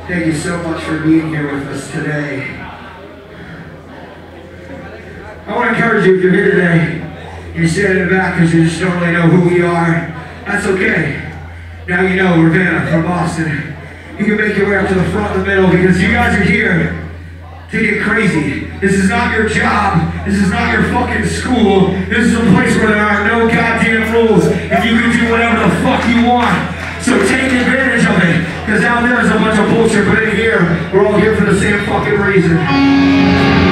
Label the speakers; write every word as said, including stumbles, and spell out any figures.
Speaker 1: Thank you so much for being here with us today. I want to encourage you, if you're here today, you're standing in the back because you just don't really know who we are, that's okay. Now you know we're Vanna from Boston. You can make your way up to the front and the middle because you guys are here to get crazy. This is not your job. This is not your fucking school. This is a place where there are no goddamn rules and you can do whatever the fuck you want. So take advantage of it, because down there is a bunch of bullshit, but in here, we're all here for the same fucking reason.